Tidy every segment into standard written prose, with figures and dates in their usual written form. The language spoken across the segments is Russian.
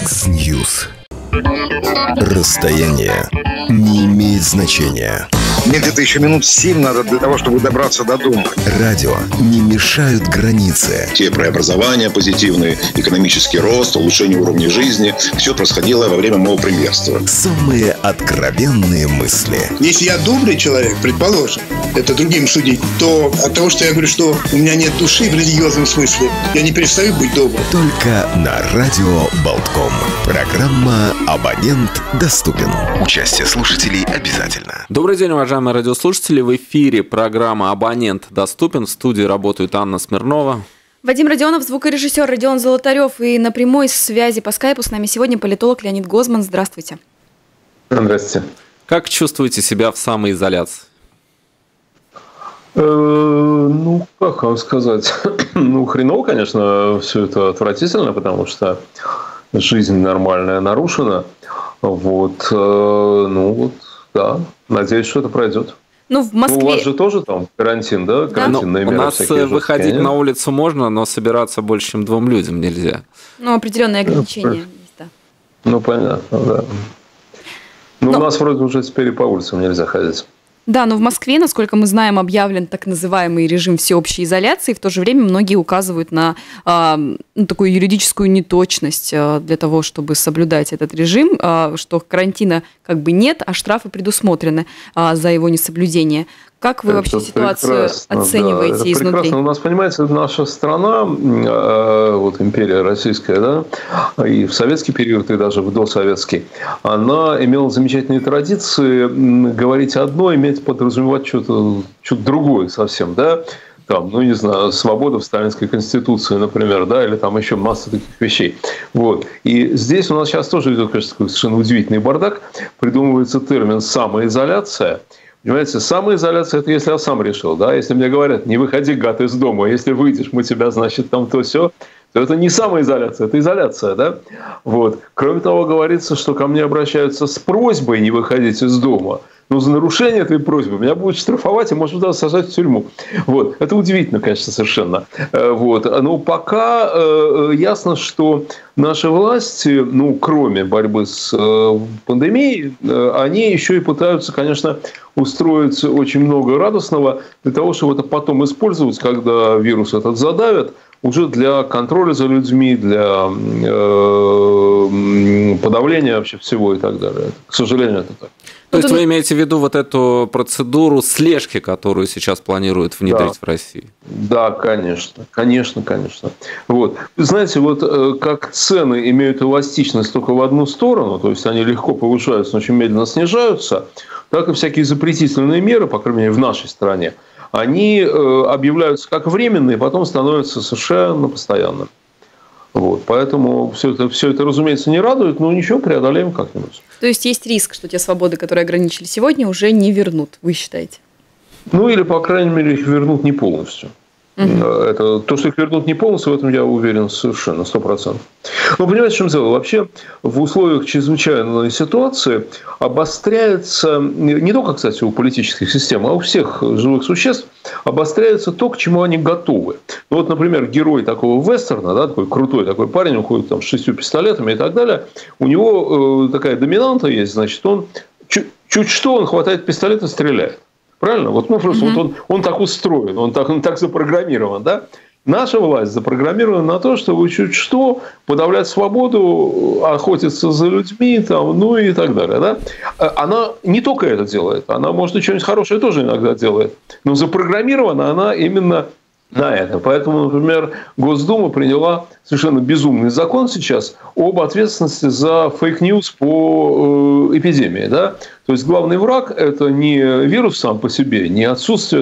X-News. Расстояние не имеет значения. Мне где-то еще минут 7 надо для того, чтобы добраться до дома. Радио не мешают границы. Те преобразования позитивные, экономический рост, улучшение уровня жизни. Все происходило во время моего премьерства. Самые откровенные мысли. Если я добрый человек, предположим, это другим судить, то от того, что я говорю, что у меня нет души в религиозном смысле, я не перестаю быть добрым. Только на радио Болтком. Программа «Абонент доступен». Участие слушателей обязательно. Добрый день, уважаемые радиослушатели. В эфире программа «Абонент доступен». В студии работают Анна Смирнова, Вадим Родионов, звукорежиссер Родион Золотарев. И на прямой связи по скайпу с нами сегодня политолог Леонид Гозман. Здравствуйте. Здравствуйте. Как чувствуете себя в самоизоляции? Как вам сказать? Хреново, конечно, все это отвратительно, потому что жизнь нормальная нарушена. Да. Надеюсь, что это пройдет. В Москве... У вас же тоже там карантин, да? Карантинные меры. У нас выходить на улицу можно, но собираться больше, чем 2 людям нельзя. Определенные ограничения есть, да. Понятно, да. У нас вроде уже теперь и по улицам нельзя ходить. Да, но в Москве, насколько мы знаем, объявлен так называемый режим всеобщей изоляции. В то же время многие указывают на такую юридическую неточность для того, чтобы соблюдать этот режим, что карантина нет, а штрафы предусмотрены за его несоблюдение. Как вы вообще ситуацию оцениваете изнутри? Прекрасно. У нас, понимаете, наша страна, империя российская, да, и в советский период, и даже в досоветский, она имела замечательные традиции говорить одно, иметь подразумевать что-то другое совсем, да. Свобода в Сталинской Конституции, например, да, или там еще масса таких вещей. И здесь у нас сейчас тоже идет, конечно, такой совершенно удивительный бардак. Придумывается термин «самоизоляция». Понимаете, самоизоляция – это если я сам решил, да, если мне говорят, не выходи, гад, из дома, если выйдешь, мы тебя, то это не самоизоляция, это изоляция, да. Кроме того, говорится, что ко мне обращаются с просьбой не выходить из дома. Но за нарушение этой просьбы меня будут штрафовать и, может, даже сажать в тюрьму. Это удивительно, конечно, совершенно. Но пока ясно, что наши власти, кроме борьбы с пандемией, они еще и пытаются, конечно, устроить очень много радостного для того, чтобы это потом использовать, когда вирус этот задавят, уже для контроля за людьми, для подавления вообще всего и так далее. К сожалению, это так. То есть вы имеете в виду эту процедуру слежки, которую сейчас планируют внедрить в России? Да, конечно. Вы знаете, как цены имеют эластичность только в одну сторону, то есть они легко повышаются, но очень медленно снижаются, так и всякие запретительные меры, по крайней мере, в нашей стране, они объявляются как временные, потом становятся совершенно постоянными. Поэтому все это, разумеется, не радует, но ничего, преодолеем как-нибудь. То есть есть риск, что те свободы, которые ограничили сегодня, уже не вернут, вы считаете? Или, по крайней мере, их вернут не полностью. Это, то, что их вернут не полностью, в этом я уверен совершенно, 100%. Понимаете, в чем дело? Вообще, в условиях чрезвычайной ситуации обостряется, не только, кстати, у политических систем, а у всех живых существ, обостряется то, к чему они готовы. Например, герой такого вестерна, да, такой крутой такой парень, он ходит с 6 пистолетами и так далее, у него такая доминанта есть, значит, он чуть что, он хватает пистолет и стреляет. Правильно? Он так устроен, он так запрограммирован, да? Наша власть запрограммирована на то, чтобы чуть что подавлять свободу, охотиться за людьми, и так далее. Да? Она не только это делает, она, может, и что-нибудь хорошее тоже иногда делает. Но запрограммирована она именно на это. Поэтому, например, Госдума приняла совершенно безумный закон сейчас об ответственности за фейк-ньюс по эпидемии. Да? То есть главный враг – это не вирус сам по себе, не отсутствие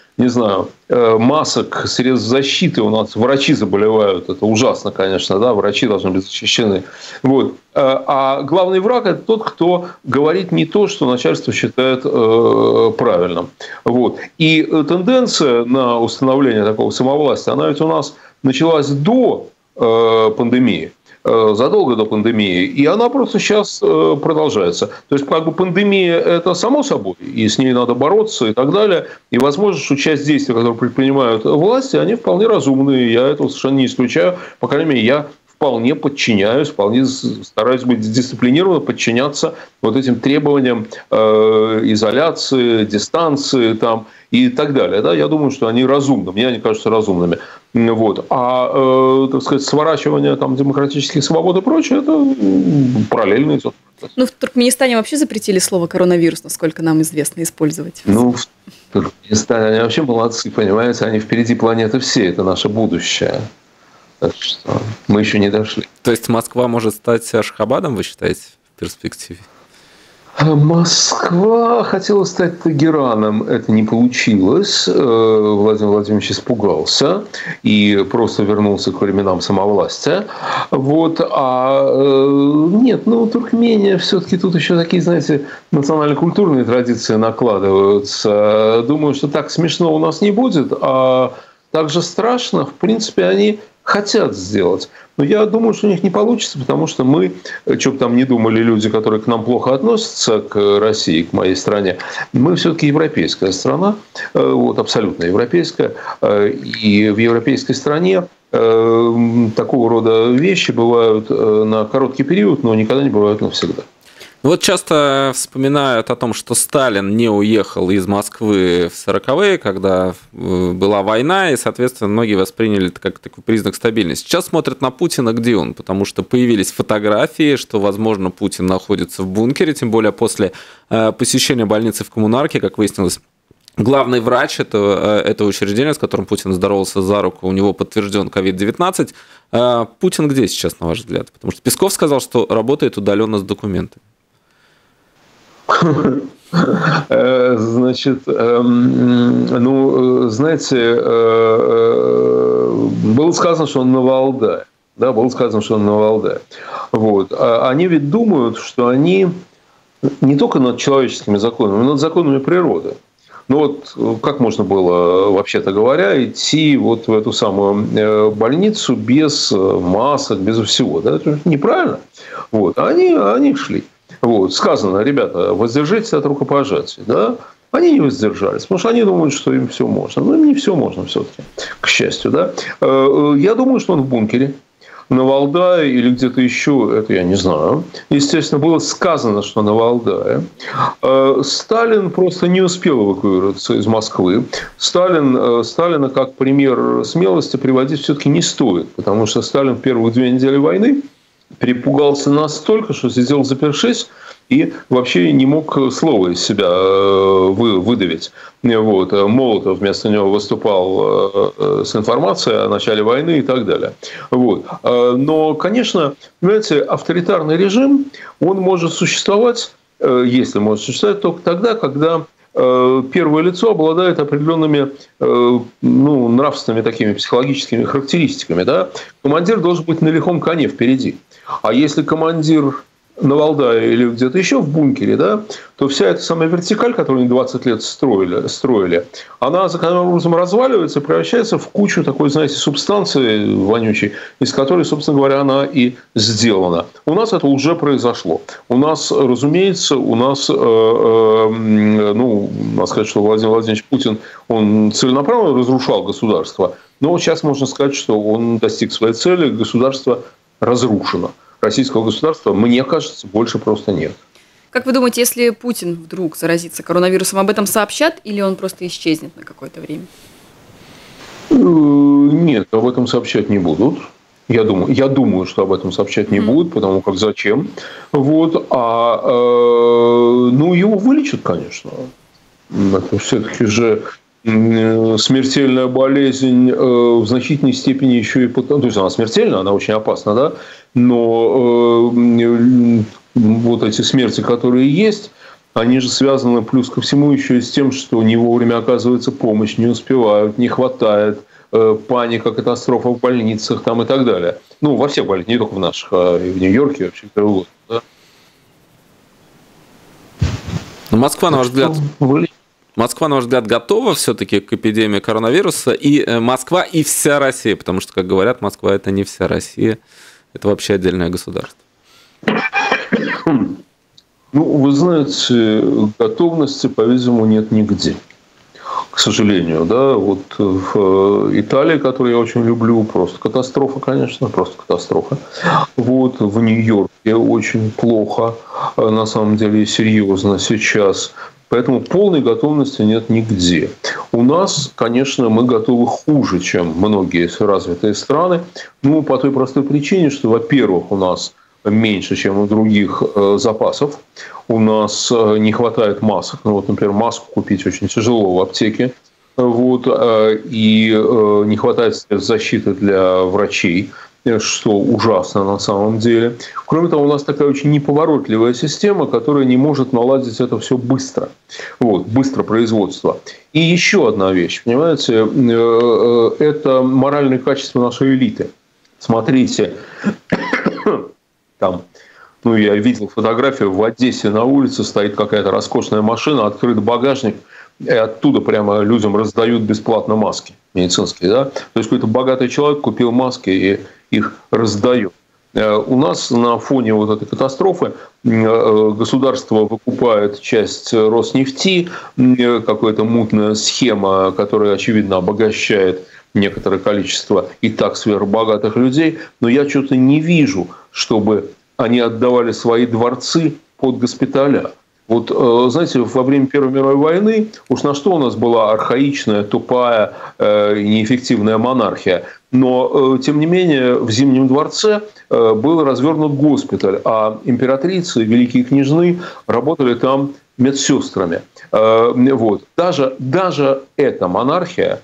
масок, средств защиты. У нас врачи заболевают, это ужасно, конечно, да, врачи должны быть защищены. А главный враг – это тот, кто говорит не то, что начальство считает правильным. И тенденция на установление такого самовластия, она ведь у нас началась до пандемии. Задолго до пандемии, и она просто сейчас продолжается. То есть, пандемия – это само собой, и с ней надо бороться и так далее. И возможно, что часть действий, которые предпринимают власти, они вполне разумные. Я этого совершенно не исключаю. По крайней мере, я вполне подчиняюсь, вполне стараюсь быть дисциплинированно, подчиняться вот этим требованиям изоляции, дистанции там, и так далее. Да? Я думаю, что они разумны, мне они кажутся разумными. Вот. А, так сказать, сворачивание там, демократических свобод и прочее, это параллельно идет. Ну, в Туркменистане вообще запретили слово «коронавирус», насколько нам известно, использовать. Ну, в Туркменистане они вообще молодцы, понимаете, они впереди планеты всей, это наше будущее. Так что мы еще не дошли. То есть Москва может стать Ашхабадом, вы считаете, в перспективе? Москва хотела стать Тегераном, это не получилось. Владимир Владимирович испугался и просто вернулся к временам самовластия. Вот. Нет, Туркмения все-таки тут еще такие, знаете, национально-культурные традиции накладываются. Думаю, что так смешно у нас не будет, а так же страшно, в принципе, они хотят сделать. Но я думаю, что у них не получится, потому что мы, что бы там ни думали люди, которые к нам плохо относятся, к России, к моей стране, мы все-таки европейская страна, вот, абсолютно европейская. И в европейской стране такого рода вещи бывают на короткий период, но никогда не бывают навсегда. Вот часто вспоминают о том, что Сталин не уехал из Москвы в 40-е, когда была война, и, соответственно, многие восприняли это как такой признак стабильности. Сейчас смотрят на Путина, где он, потому что появились фотографии, что, возможно, Путин находится в бункере, тем более после посещения больницы в Коммунарке, как выяснилось. Главный врач этого учреждения, с которым Путин здоровался за руку, у него подтвержден COVID-19. Путин где сейчас, на ваш взгляд? Потому что Песков сказал, что работает удаленно с документами. Значит, знаете, было сказано, что он на Валдае. Да, было сказано, что он на Валдае. Вот. Они ведь думают, что они не только над человеческими законами, но и над законами природы. Ну вот как можно было, вообще-то говоря, идти вот в эту самую больницу без масок, без всего? Да? Это неправильно. Вот. Они шли. Вот. Сказано, ребята, воздержитесь от рукопожатия. Да? Они не воздержались, потому что они думают, что им все можно. Но им не все можно все-таки, к счастью. Да? Я думаю, что он в бункере. На Валдае или где-то еще, это я не знаю. Естественно, было сказано, что на Валдае. Сталин просто не успел эвакуироваться из Москвы. Сталина как пример смелости приводить все-таки не стоит, потому что Сталин в первые 2 недели войны перепугался настолько, что сидел запершись и вообще не мог слова из себя выдавить. Вот. Молотов вместо него выступал с информацией о начале войны и так далее. Вот. Но, конечно, понимаете, авторитарный режим, он может существовать, если может существовать, только тогда, когда первое лицо обладает определенными нравственными, такими психологическими характеристиками. Да? Командир должен быть на лихом коне впереди. А если командир на Валдае или где-то еще в бункере, да, то вся эта самая вертикаль, которую они 20 лет строили, она закономерным образом разваливается и превращается в кучу такой, знаете, субстанции вонючей, из которой, собственно говоря, она и сделана. У нас это уже произошло. У нас, разумеется, надо сказать, что Владимир Владимирович Путин, он целенаправленно разрушал государство, но сейчас можно сказать, что он достиг своей цели, государство разрушено. Российского государства, мне кажется, больше просто нет. Как вы думаете, если Путин вдруг заразится коронавирусом, об этом сообщат или он просто исчезнет на какое-то время? Нет, об этом сообщать не будут. Я думаю, что об этом сообщать не будут, потому как зачем. Вот. Его вылечат, конечно. Это все-таки же смертельная болезнь в значительной степени еще и... То есть, она смертельна, она очень опасна, да? Но вот эти смерти, которые есть, они же связаны плюс ко всему еще и с тем, что не вовремя оказывается помощь, не успевают, не хватает, паника, катастрофа в больницах там и так далее. Ну, во всех больницах, не только в наших, а и в Нью-Йорке, вообще где угодно. Да? Но Москва, на ваш взгляд... Москва, на ваш взгляд, готова все-таки к эпидемии коронавируса? И Москва, и вся Россия, потому что, как говорят, Москва – это не вся Россия, это вообще отдельное государство. Вы знаете, готовности, по-видимому, нет нигде. к сожалению. Да? Вот в Италии, которую я очень люблю, просто катастрофа, конечно, просто катастрофа. Вот в Нью-Йорке очень плохо, на самом деле, серьезно сейчас. Поэтому полной готовности нет нигде. У нас, конечно, мы готовы хуже, чем многие развитые страны. Ну, по той простой причине, что, во-первых, у нас меньше, чем у других запасов. У нас не хватает масок. Ну, вот, например, маску купить очень тяжело в аптеке. Вот, и не хватает средств защиты для врачей, что ужасно на самом деле. Кроме того, у нас такая очень неповоротливая система, которая не может наладить это все быстро. Вот, быстро производство. И еще одна вещь, понимаете, это моральные качества нашей элиты. Смотрите, там, ну, я видел фотографию, в Одессе на улице стоит какая-то роскошная машина, открыт багажник, и оттуда прямо людям раздают бесплатно маски медицинские. Да? То есть какой-то богатый человек купил маски и их раздает. У нас на фоне вот этой катастрофы государство выкупает часть Роснефти, какая-то мутная схема, которая, очевидно, обогащает некоторое количество и так сверхбогатых людей. Но я что-то не вижу, чтобы они отдавали свои дворцы под госпиталя. Вот, знаете, во время Первой мировой войны уж на что у нас была архаичная, тупая, неэффективная монархия. Но, тем не менее, в Зимнем дворце был развернут госпиталь, а императрицы, великие княжны работали там медсестрами. Вот. Даже эта монархия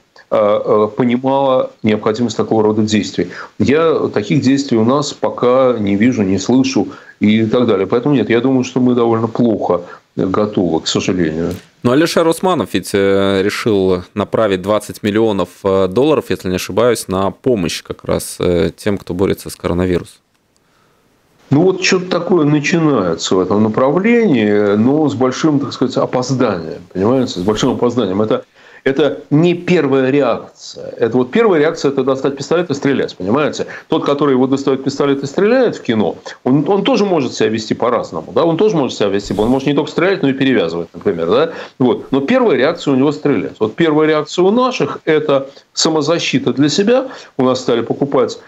понимала необходимость такого рода действий. Я таких действий у нас пока не вижу, не слышу и так далее. Поэтому нет, я думаю, что мы довольно плохо готовы, к сожалению. Но Алишер Усманов ведь решил направить 20 миллионов долларов, если не ошибаюсь, на помощь как раз тем, кто борется с коронавирусом. Ну, вот что-то такое начинается в этом направлении, но с большим, так сказать, опозданием. Понимаете, с большим опозданием. Это не первая реакция. Это вот первая реакция – это достать пистолет и стрелять, понимаете? Тот, который вот достает пистолет и стреляет в кино, он тоже может себя вести по-разному. Да? Он тоже может себя вести. Он может не только стрелять, но и перевязывать, например. Да? Вот. Но первая реакция у него – стрелять. Вот первая реакция у наших – это самозащита для себя. У нас стали покупать,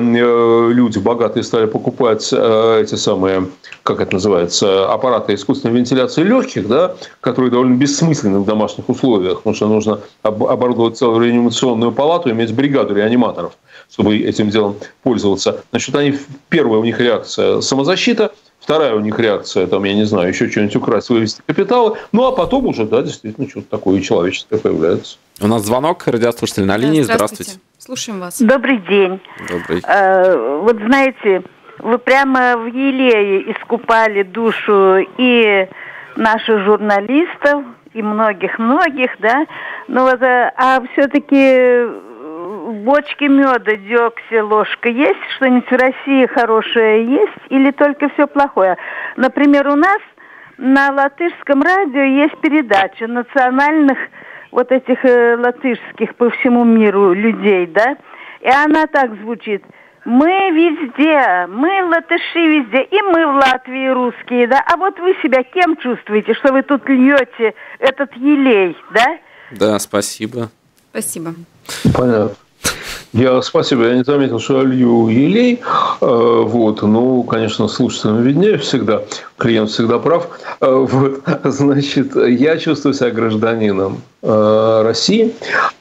люди богатые стали покупать эти самые, как это называется, аппараты искусственной вентиляции легких, да? Которые довольно бессмысленны в домашних условиях, потому что нужно оборудовать целую реанимационную палату, иметь бригаду реаниматоров, чтобы этим делом пользоваться. Значит, первая у них реакция – самозащита, вторая у них реакция, там, я не знаю, еще что-нибудь украсть, вывести капиталы, ну, а потом уже, да, действительно, что-то такое человеческое появляется. У нас звонок, радиослушатель на линии. Здравствуйте. Слушаем вас. Добрый день. Добрый. Вот знаете, вы прямо в елее искупали душу и наших журналистов, и многих-многих, да, но вот, а все-таки в бочке меда, дегтя, ложка есть? Что-нибудь в России хорошее есть? Или только все плохое? Например, у нас на латышском радио есть передача национальных вот этих латышских по всему миру людей, да, и она так звучит: мы везде, мы латыши везде, и мы в Латвии русские, да. А вот вы себя кем чувствуете, что вы тут льете этот елей, да? Да, спасибо. Спасибо. Понятно. Спасибо, я не заметил, что я лью елей. Вот. Ну, конечно, слушателям виднее всегда. Клиент всегда прав. Вот. Значит, я чувствую себя гражданином России.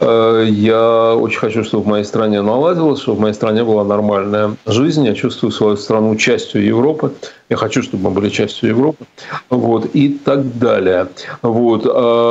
Я очень хочу, чтобы в моей стране наладилось, чтобы в моей стране была нормальная жизнь. Я чувствую свою страну частью Европы. Я хочу, чтобы мы были частью Европы. Вот. И так далее. Вот.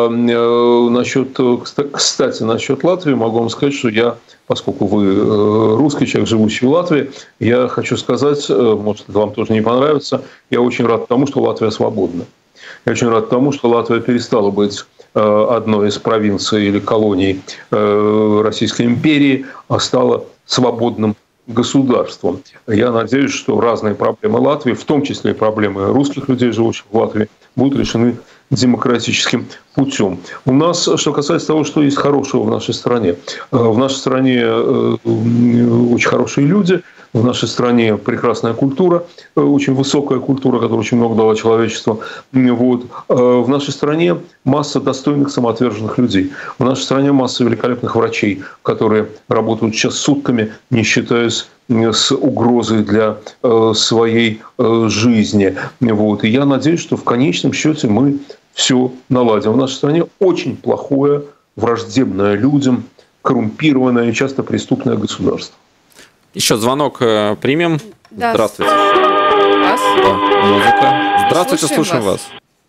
Кстати, насчет Латвии могу вам сказать, что я, поскольку вы русский человек, живущий в Латвии, я хочу сказать, может, это вам тоже не понравится, я очень рад тому, что Латвия свободна. Я очень рад тому, что Латвия перестала быть одной из провинций или колоний Российской империи, а стала свободным государством. Я надеюсь, что разные проблемы Латвии, в том числе и проблемы русских людей, живущих в Латвии, будут решены демократическим путем. У нас, что касается того, что есть хорошего в нашей стране. В нашей стране очень хорошие люди, В нашей стране прекрасная культура, очень высокая культура, которая очень много дала человечеству. Вот. В нашей стране масса достойных, самоотверженных людей. В нашей стране масса великолепных врачей, которые работают сейчас сутками, не считаясь с угрозой для своей жизни. Вот. И я надеюсь, что в конечном счете мы все наладим. В нашей стране очень плохое, враждебное людям, коррумпированное и часто преступное государство. Еще звонок примем. Да. Здравствуйте. Вас. Да, музыка. Здравствуйте, слушаем вас.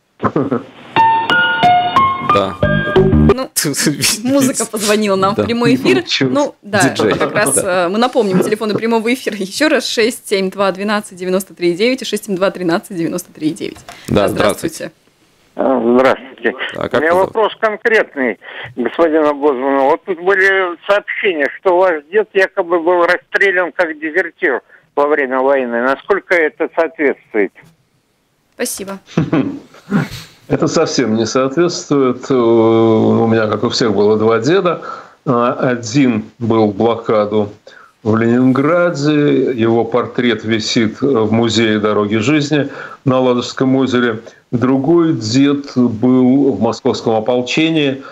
Да. Ну, музыка позвонила нам в прямой эфир. Ну, да, Диджей. как раз мы напомним телефоны прямого эфира. Еще раз 672-12-93-9 и 672-13-93-9. Да, здравствуйте. Здравствуйте. Так, У меня вопрос конкретный, господину Бозману. Вот тут были сообщения, что ваш дед якобы был расстрелян как дезертир во время войны. Насколько это соответствует? Спасибо. Это совсем не соответствует. У меня, как у всех, было два деда. Один был в блокаду в Ленинграде. Его портрет висит в музее «Дороги жизни» на Ладожском озере. Другой дед был в московском ополчении.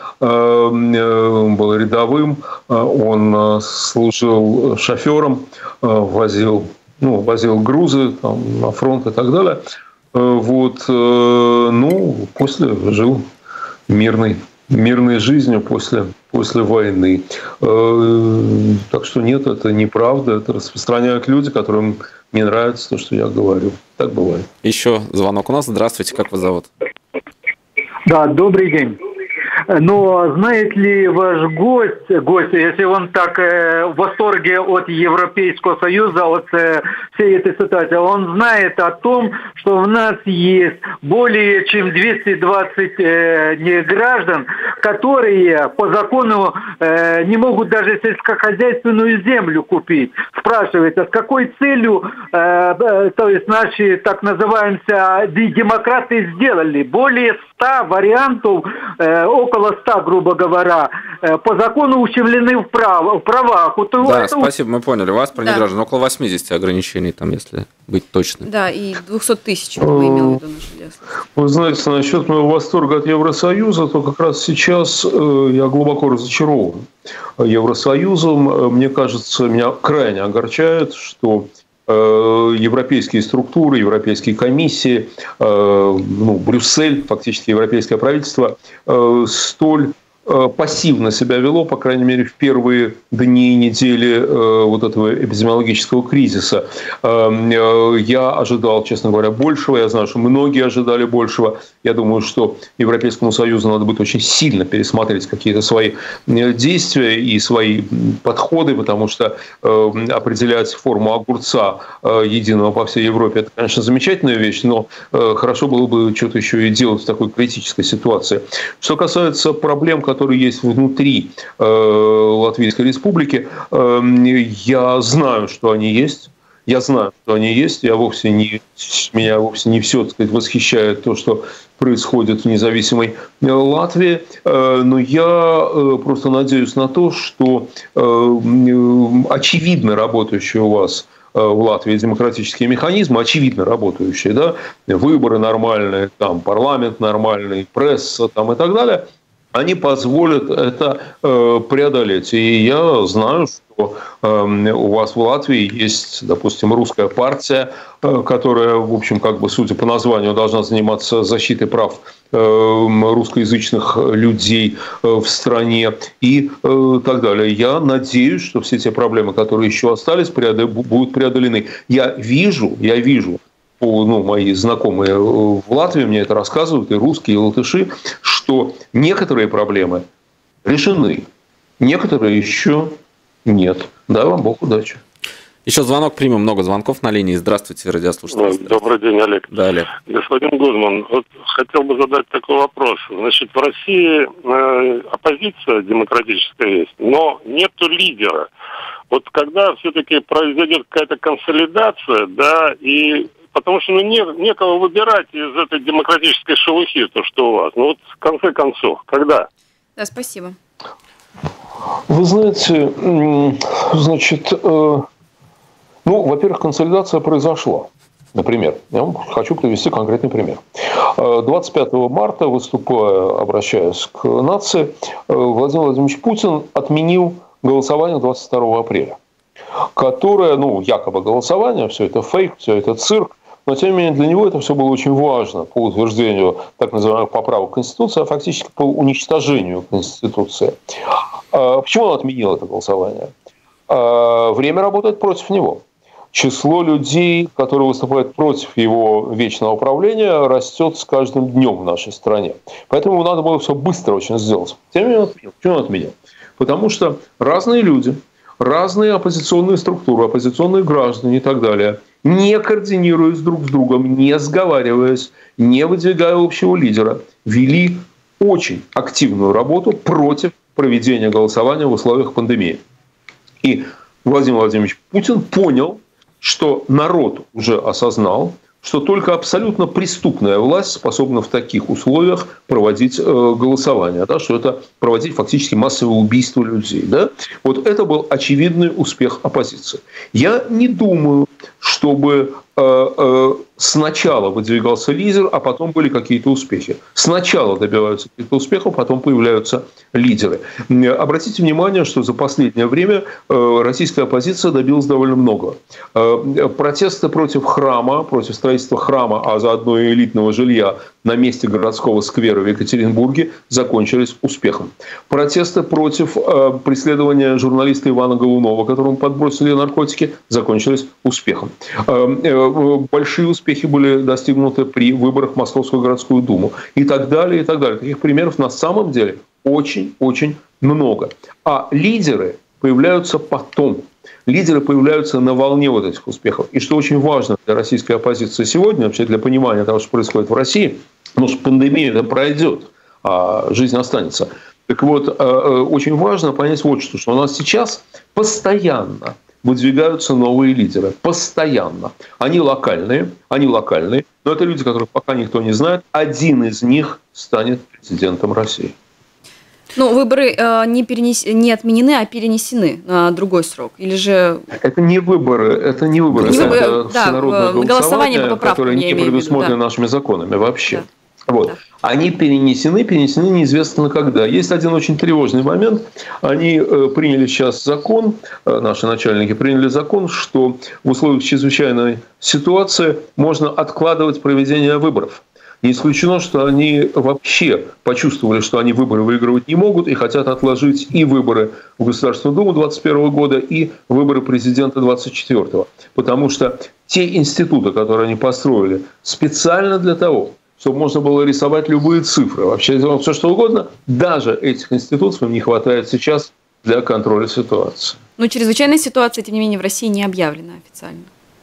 Он был рядовым. Он служил шофером, возил грузы там, на фронт и так далее. Вот, ну, после жил мирной жизнью после войны. Так что нет, это неправда. Это распространяют люди, которым не нравится то, что я говорю. Так бывает. Еще звонок у нас. Здравствуйте, как вас зовут? Да, добрый день. Но знает ли ваш гость, если он так в восторге от Европейского Союза, от всей этой ситуации, он знает о том, что у нас есть более чем 220 граждан, которые по закону не могут даже сельскохозяйственную землю купить. Спрашивается, с какой целью, то есть наши так называемые демократы сделали более 100 вариантов, около 100, грубо говоря, по закону ущемлены в правах. Да, спасибо, мы поняли вас, про неграждан. Около 80 ограничений, там, если быть точным. Да, и 200 тысяч, как мы имели в виду наш диаспора. Вы знаете, насчет моего восторга от Евросоюза, то как раз сейчас я глубоко разочарован Евросоюзом. Мне кажется, меня крайне огорчает, что европейские структуры, европейские комиссии, Брюссель, фактически европейское правительство, столь пассивно себя вело, по крайней мере, в первые дни и недели вот этого эпидемиологического кризиса. Я ожидал, честно говоря, большего. Я знаю, что многие ожидали большего. Я думаю, что Европейскому Союзу надо будет очень сильно пересмотреть какие-то свои действия и свои подходы, потому что определять форму огурца единого по всей Европе – это, конечно, замечательная вещь, но хорошо было бы что-то еще и делать в такой критической ситуации. Что касается проблем, которые есть внутри Латвийской Республики, я знаю, что они есть. Меня вовсе не все, так сказать, восхищает то, что происходит в независимой Латвии. Но я просто надеюсь на то, что очевидно работающие у вас в Латвии демократические механизмы, очевидно работающие, да, выборы нормальные, там, парламент нормальный, пресса там, и так далее, они позволят это преодолеть. И я знаю, что у вас в Латвии есть, допустим, русская партия, которая, в общем, как бы, судя по названию, должна заниматься защитой прав русскоязычных людей в стране и так далее. Я надеюсь, что все те проблемы, которые еще остались, будут преодолены. Я вижу, мои знакомые в Латвии мне это рассказывают, и русские, и латыши, что некоторые проблемы решены, некоторые еще нет. Дай вам Бог удачи. Еще звонок примем, много звонков на линии. Здравствуйте, радиослушатели. Добрый день, Олег. Да, Олег. Господин Гузман, вот хотел бы задать такой вопрос. Значит, в России оппозиция демократическая есть, но нету лидера. Вот когда все-таки произойдет какая-то консолидация, да, и потому что некого выбирать из этой демократической шелухи, то, что у вас. Ну вот в конце концов, когда? Да, спасибо. Вы знаете, значит, Ну, во-первых, консолидация произошла. Например, я вам хочу привести конкретный пример. 25 марта, выступая, обращаясь к нации, Владимир Владимирович Путин отменил голосование 22 апреля, которое, якобы голосование, все это фейк, все это цирк, но, тем не менее, для него это все было очень важно по утверждению так называемых поправок Конституции, а фактически по уничтожению Конституции. Почему он отменил это голосование? Время работает против него. Число людей, которые выступают против его вечного правления, растет с каждым днем в нашей стране. Поэтому ему надо было все быстро очень сделать. Тем не менее, он отменил. Почему он отменил? Потому что разные люди, разные оппозиционные структуры, оппозиционные граждане и так далее, не координируясь друг с другом, не сговариваясь, не выдвигая общего лидера, вели очень активную работу против проведения голосования в условиях пандемии. И Владимир Владимирович Путин понял, что народ уже осознал, что только абсолютно преступная власть способна в таких условиях проводить голосование, да, что это проводить фактически массовое убийство людей. Да? Вот это был очевидный успех оппозиции. Я не думаю, чтобы сначала выдвигался лидер, а потом были какие-то успехи. Сначала добиваются каких-то успехов, потом появляются лидеры. Обратите внимание, что за последнее время российская оппозиция добилась довольно много. Протесты против храма, против строительства храма, а заодно и элитного жилья на месте городского сквера в Екатеринбурге закончились успехом. Протесты против преследования журналиста Ивана Голунова, которому подбросили наркотики, закончились успехом. Большие успехи были достигнуты при выборах в Московскую городскую думу и так далее, и так далее. Таких примеров на самом деле очень-очень много. А лидеры появляются потом. Лидеры появляются на волне вот этих успехов. И что очень важно для российской оппозиции сегодня, вообще для понимания того, что происходит в России, потому что пандемия это пройдет, а жизнь останется. Так вот, очень важно понять вот что у нас сейчас постоянно выдвигаются новые лидеры. Постоянно. Они локальные, но это люди, которых пока никто не знает. Один из них станет президентом России. Ну, выборы не отменены, а перенесены на другой срок. Или же... Это не выборы. Это всенародное голосование по поправкам, которое не предусмотрено нашими законами вообще. Да. Вот. Да. Они перенесены неизвестно когда. Есть один очень тревожный момент. Они приняли сейчас закон, наши начальники приняли закон, что в условиях чрезвычайной ситуации можно откладывать проведение выборов. Не исключено, что они вообще почувствовали, что они выборы выигрывать не могут и хотят отложить и выборы в Государственную Думу 2021 года, и выборы президента 2024. Потому что те институты, которые они построили специально для того, чтобы можно было рисовать любые цифры, вообще все что угодно, даже этих институтов им не хватает сейчас для контроля ситуации. Но чрезвычайная ситуация, тем не менее, в России не объявлена официально.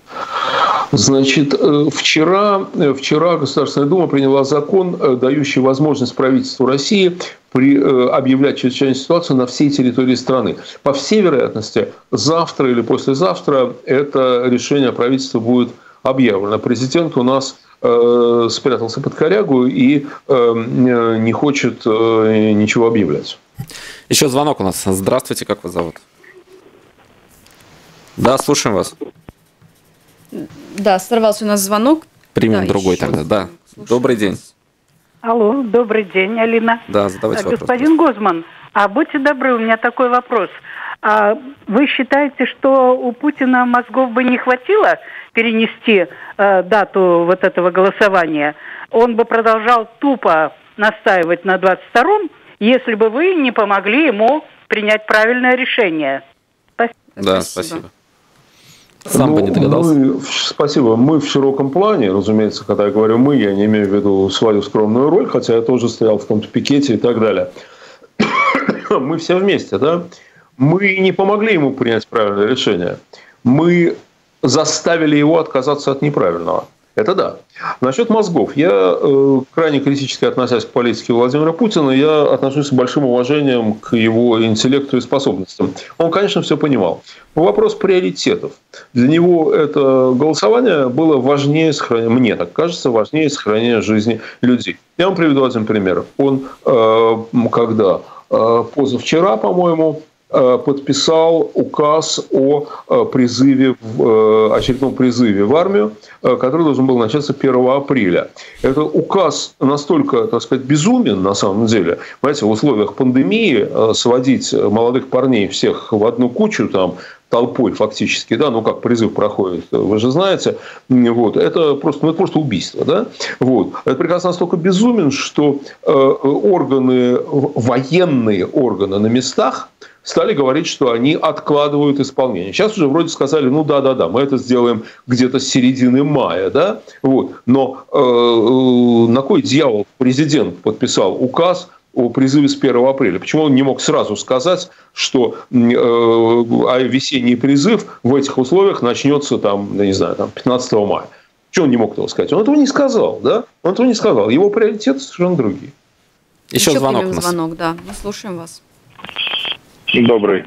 Значит, вчера Государственная Дума приняла закон, дающий возможность правительству России объявлять чрезвычайную ситуацию на всей территории страны. По всей вероятности, завтра или послезавтра это решение правительства будет объявлено. Президент у нас спрятался под корягу и не хочет ничего объявлять. Еще звонок у нас. Здравствуйте, как вас зовут? Да, слушаем вас. Да, сорвался у нас звонок. Примем другой тогда, да. Слушаем. Добрый день. Алло, добрый день, Алина. Да, задавайте вопрос. Господин Гозман, будьте добры, у меня такой вопрос. Вы считаете, что у Путина мозгов бы не хватило перенести дату вот этого голосования? Он бы продолжал тупо настаивать на 22-м, если бы вы не помогли ему принять правильное решение. Спасибо. Да, спасибо. Сам бы не догадался. Спасибо. Мы в широком плане, разумеется, когда я говорю «мы», я не имею в виду свою скромную роль, хотя я тоже стоял в каком-то пикете и так далее. Мы все вместе, да? Мы не помогли ему принять правильное решение. Мы заставили его отказаться от неправильного. Это да. Насчет мозгов. Я, крайне критически относясь к политике Владимира Путина, я отношусь с большим уважением к его интеллекту и способностям. Он, конечно, все понимал. Но вопрос приоритетов. Для него это голосование было важнее сохранения, мне так кажется, важнее сохранения жизни людей. Я вам приведу один пример. Он, когда позавчера, по-моему, подписал указ о очередном призыве в армию, который должен был начаться 1 апреля. Это указ настолько, так сказать, безумен на самом деле. Понимаете, в условиях пандемии сводить молодых парней всех в одну кучу, там, толпой фактически, да, ну как призыв проходит, вы же знаете, вот, это просто убийство, да, вот. Этот приказ настолько безумен, что военные органы на местах стали говорить, что они откладывают исполнение. Сейчас уже вроде сказали, ну да, мы это сделаем где-то с середины мая, да, вот. Но на кой дьявол президент подписал указ о призыве с 1 апреля? Почему он не мог сразу сказать, что весенний призыв в этих условиях начнется там, я не знаю, там 15 мая? Чего он не мог этого сказать? Он этого не сказал, да? Он этого не сказал. Его приоритеты совершенно другие. Еще звонок у нас. Звонок, да. Мы слушаем вас. Добрый.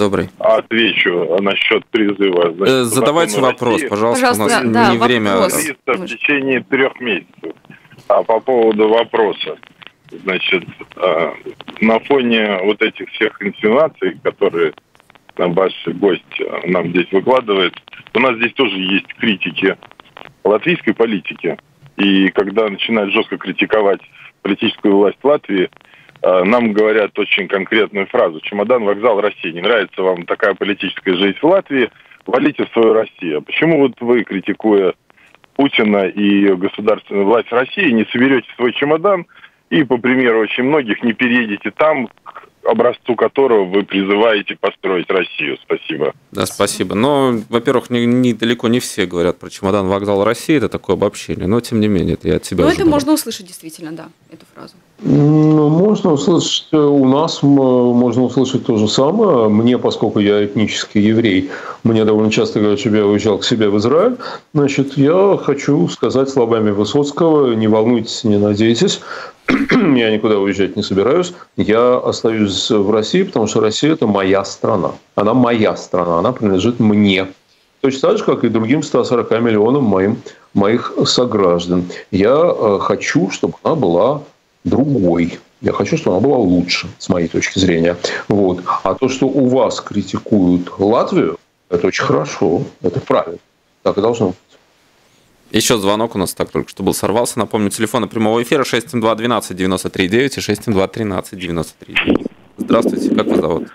Отвечу насчет призыва. Значит, задавайте вопрос, пожалуйста. У нас не время. В течение 3 месяцев. А по поводу вопроса. Значит, на фоне вот этих всех инсинуаций, которые ваш гость нам здесь выкладывает, у нас здесь тоже есть критики латвийской политики. И когда начинают жестко критиковать политическую власть Латвии, нам говорят очень конкретную фразу: чемодан, вокзал, Россия. Не нравится вам такая политическая жизнь в Латвии, валите в свою Россию. Почему вот вы, критикуя Путина и государственную власть России, не соберете свой чемодан и, по примеру очень многих, не переедете там, к образцу которого вы призываете построить Россию? Спасибо. Да, спасибо. Но, во-первых, далеко не все говорят про чемодан, вокзал, России. Это такое обобщение. Но, тем не менее, это я от себя. Но это можно услышать действительно, да, эту фразу. Можно услышать у нас, можно услышать то же самое. Мне, поскольку я этнический еврей, мне довольно часто говорят, чтобы я уезжал к себе в Израиль. Значит, я хочу сказать словами Высоцкого: не волнуйтесь, не надейтесь. Я никуда уезжать не собираюсь. Я остаюсь в России, потому что Россия – это моя страна. Она моя страна, она принадлежит мне. Точно так же, как и другим 140 миллионам моих сограждан. Я хочу, чтобы она была другой. Я хочу, чтобы она была лучше, с моей точки зрения. Вот. А то, что у вас критикуют Латвию, это очень хорошо, это правильно. Так и должно быть. Еще звонок у нас только что был, сорвался. Напомню, телефоны прямого эфира 672-12-93-9 и 672-13-93-9. Здравствуйте, как вас зовут?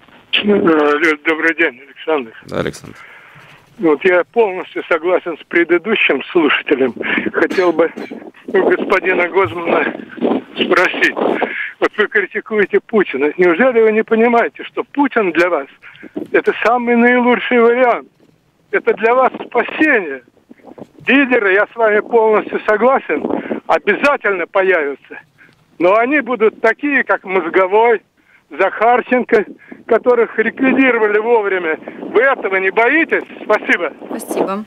Добрый день, Александр. Да, Александр. Вот я полностью согласен с предыдущим слушателем. Хотел бы у господина Гозмана спросить. Вот вы критикуете Путина. Неужели вы не понимаете, что Путин для вас – это самый наилучший вариант? Это для вас спасение. Лидеры, я с вами полностью согласен, обязательно появятся. Но они будут такие, как Мозговой, Захарченко, которых ликвидировали вовремя. Вы этого не боитесь? Спасибо. Спасибо.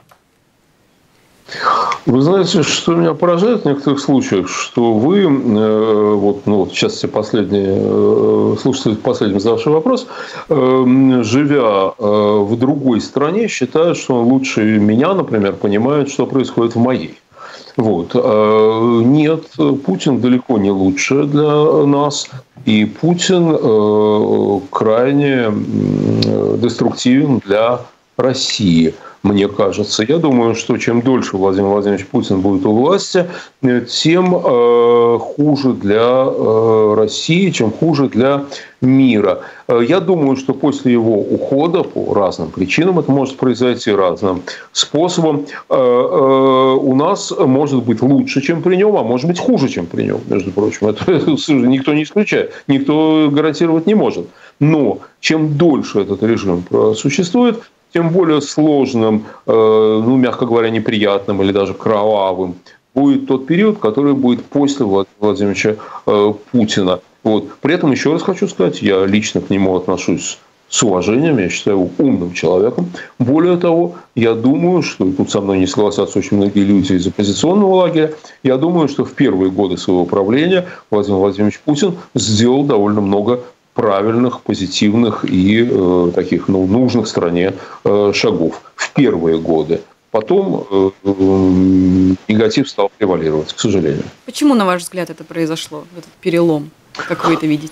Вы знаете, что меня поражает в некоторых случаях, что вы, сейчас все последние, слушатели последний задавший вопрос, живя в другой стране, считают, что он лучше меня, например, понимает, что происходит в моей. Вот. Нет, Путин далеко не лучше для нас, и Путин крайне деструктивен для России. Мне кажется. Я думаю, что чем дольше Владимир Владимирович Путин будет у власти, тем хуже для России, чем хуже для мира. Я думаю, что после его ухода, по разным причинам, это может произойти разным способом, у нас может быть лучше, чем при нем, а может быть хуже, чем при нем, между прочим. Это никто не исключает, никто гарантировать не может. Но чем дольше этот режим существует, тем более сложным, мягко говоря, неприятным или даже кровавым будет тот период, который будет после Владимира Владимировича Путина. Вот. При этом, еще раз хочу сказать, я лично к нему отношусь с уважением, я считаю его умным человеком. Более того, я думаю, что, и тут со мной не согласятся очень многие люди из оппозиционного лагеря, я думаю, что в первые годы своего правления Владимир Владимирович Путин сделал довольно много правильных, позитивных и таких нужных стране шагов в первые годы. Потом негатив стал превалировать, к сожалению. Почему, на ваш взгляд, это произошло, этот перелом, как вы это видите?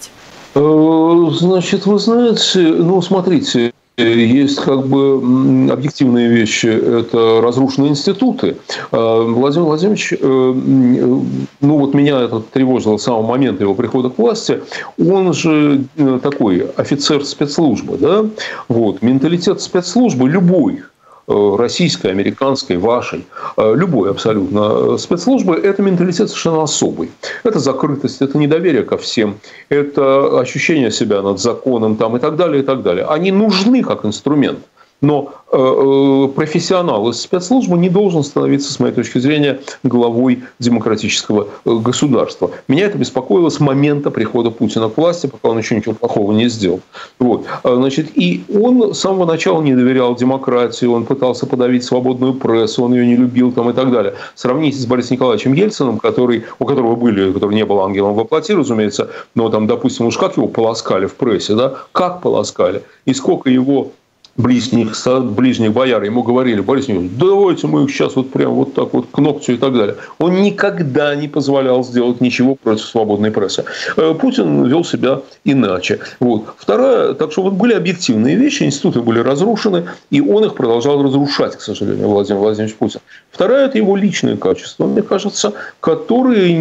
Значит, вы знаете, ну, смотрите, есть как бы объективные вещи, это разрушенные институты. Владимир Владимирович, ну вот меня это тревожило с самого момента его прихода к власти, он же такой офицер спецслужбы, да? Вот, менталитет спецслужбы любой, российской, американской, вашей, любой абсолютно спецслужбы, это менталитет совершенно особый. Это закрытость, это недоверие ко всем, это ощущение себя над законом там, и так далее, и так далее. Они нужны как инструмент. Но профессионал из спецслужбы не должен становиться, с моей точки зрения, главой демократического государства. Меня это беспокоило с момента прихода Путина к власти, пока он еще ничего плохого не сделал. Вот. Значит, и он с самого начала не доверял демократии, он пытался подавить свободную прессу, он ее не любил там, и так далее. Сравните с Борисом Николаевичем Ельциным, который не был ангелом во плоти, разумеется, но там, допустим, уж как его полоскали в прессе, да? Как полоскали? И сколько его ближних бояр ему говорили: Борис Николаевич, давайте мы их сейчас вот прям вот так вот к ногтю и так далее. Он никогда не позволял сделать ничего против свободной прессы. Путин вел себя иначе. Вот. Вторая, так что вот были объективные вещи, институты были разрушены, и он их продолжал разрушать, к сожалению, Владимир Владимирович Путин. Вторая – это его личные качества, мне кажется, которые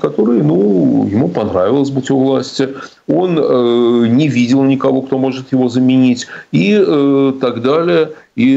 ему понравилось быть у власти. Он не видел никого, кто может его заменить, и так далее,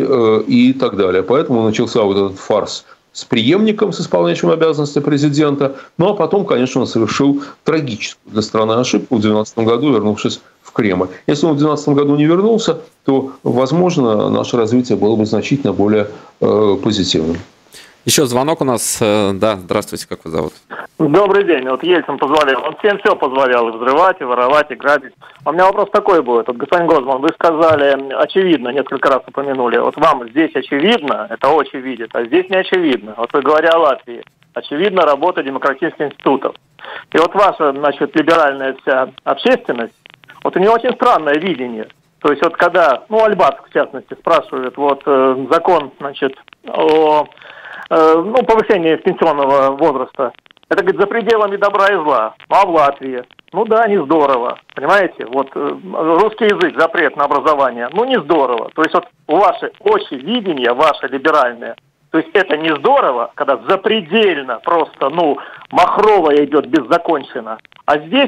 и так далее. Поэтому начался вот этот фарс с преемником, с исполняющим обязанности президента. Ну, а потом, конечно, он совершил трагическую для страны ошибку в 2012 году, вернувшись в Кремль. Если он в 2012 году не вернулся, то, возможно, наше развитие было бы значительно более позитивным. Еще звонок у нас. Да, здравствуйте, как вас зовут? Добрый день. Вот Ельцин позволял. Он всем все позволял. И взрывать, и воровать, и грабить. А у меня вопрос такой будет. Вот, господин Гозман, вы сказали, очевидно, несколько раз упомянули. Вот вам здесь очевидно, это очень видит, а здесь не очевидно. Вот вы говоря о Латвии. Очевидно, работа демократических институтов. И вот ваша, значит, либеральная вся общественность, вот у нее очень странное видение. То есть вот когда, Альбац, в частности, спрашивает, вот закон, значит, о повышение пенсионного возраста. Это, говорит, за пределами добра и зла. А в Латвии? Да, не здорово. Понимаете? Вот русский язык, запрет на образование. Не здорово. То есть вот ваше очевидение, ваше либеральное, то есть это не здорово, когда запредельно просто, махровое идет беззакончено. А здесь,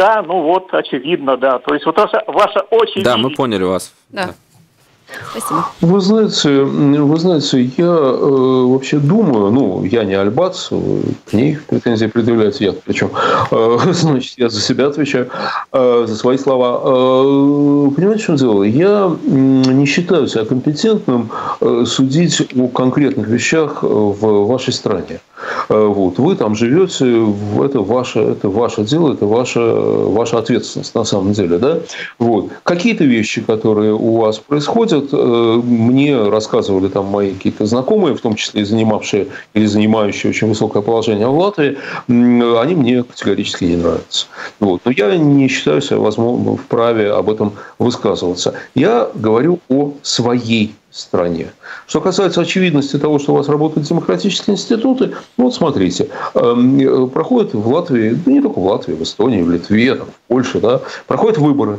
очевидно, да. То есть вот ваше очевидение... Да, мы поняли вас. Да. Спасибо. Вы знаете, я вообще думаю, я не Альбац, к ней претензии предъявляются, я причем, значит, я за себя отвечаю, за свои слова. Понимаете, в чем дело? Я не считаю себя компетентным судить о конкретных вещах в вашей стране. Вот. Вы там живете, это ваше дело, это ваша ответственность на самом деле. Да? Вот. Какие-то вещи, которые у вас происходят, мне рассказывали там мои какие-то знакомые, в том числе и занимавшие или занимающие очень высокое положение в Латвии, они мне категорически не нравятся. Вот. Но я не считаю себя вправе об этом высказываться. Я говорю о своей стране. Что касается очевидности того, что у вас работают демократические институты, смотрите, проходят в Латвии, не только в Латвии, в Эстонии, в Литве, в Польше, да, проходят выборы.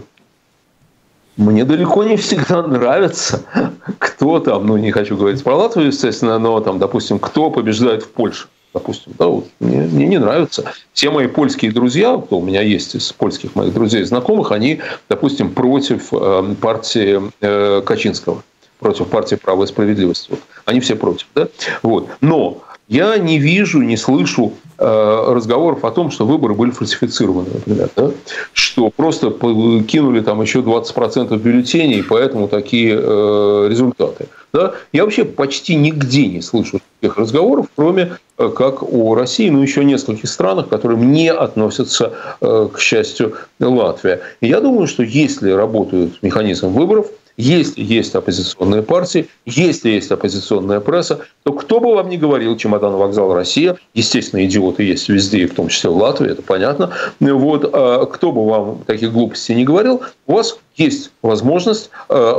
Мне далеко не всегда нравится, кто там, не хочу говорить про Латвию, естественно, но там, допустим, кто побеждает в Польше. Допустим, да, вот, мне не нравится. Все мои польские друзья, кто у меня есть из польских моих друзей и знакомых, они, допустим, против партии Качинского. Против партии «Право и справедливость». Вот. Они все против. Да? Вот. Но я не вижу, не слышу разговоров о том, что выборы были фальсифицированы, например. Да? Что просто кинули там еще 20% бюллетеней, и поэтому такие результаты. Да? Я вообще почти нигде не слышу таких разговоров, кроме как о России, еще нескольких странах, которые не относятся, к счастью, Латвия. И я думаю, что если работает механизм выборов, если есть оппозиционные партии, если есть оппозиционная пресса, то кто бы вам ни говорил, чемодан, вокзал, Россия, естественно, идиоты есть везде, в том числе в Латвии, это понятно. Вот, кто бы вам таких глупостей не говорил, у вас есть возможность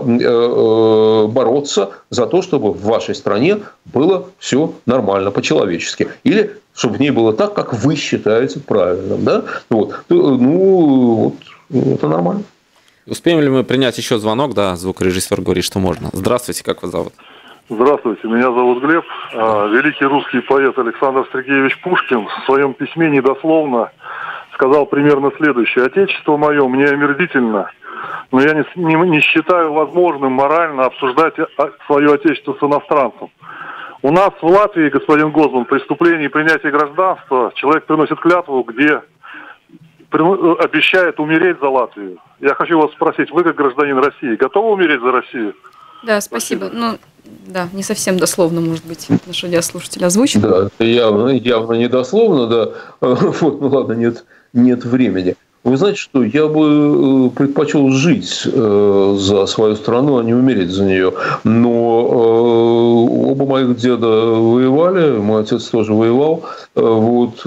бороться за то, чтобы в вашей стране было все нормально, по-человечески. Или чтобы в ней было так, как вы считаете правильным. Да? Вот. это нормально. Успеем ли мы принять еще звонок? Да, звукорежиссер говорит, что можно. Здравствуйте, как вас зовут? Здравствуйте, меня зовут Глеб. Великий русский поэт Александр Сергеевич Пушкин в своем письме недословно сказал примерно следующее. «Отечество мое мне омерзительно, но я не считаю возможным морально обсуждать свое отечество с иностранцем. У нас в Латвии, господин Гозман, при вступлении и принятии гражданства человек приносит клятву, где обещает умереть за Латвию. Я хочу вас спросить, вы как гражданин России готовы умереть за Россию?» Да, спасибо. Ну, да, не совсем дословно, может быть, наш радиослушатель озвучит. Да, это явно не дословно, да. Вот, ну ладно, нет времени. Вы знаете что, я бы предпочел жить за свою страну, а не умереть за нее. Но оба моих деда воевали, мой отец тоже воевал. Вот,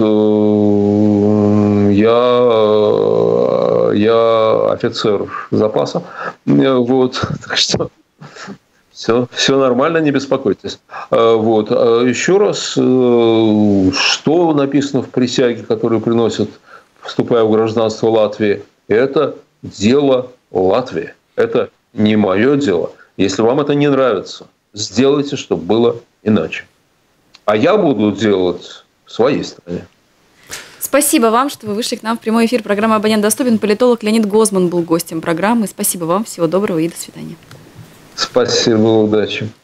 я офицер запаса. Вот, так что все нормально, не беспокойтесь. Вот. Еще раз, что написано в присяге, которую приносят, вступая в гражданство Латвии, это дело Латвии. Это не мое дело. Если вам это не нравится, сделайте, чтобы было иначе. А я буду делать в своей стране. Спасибо вам, что вы вышли к нам в прямой эфир программы «Абонент доступен». Политолог Леонид Гозман был гостем программы. Спасибо вам, всего доброго и до свидания. Спасибо, удачи.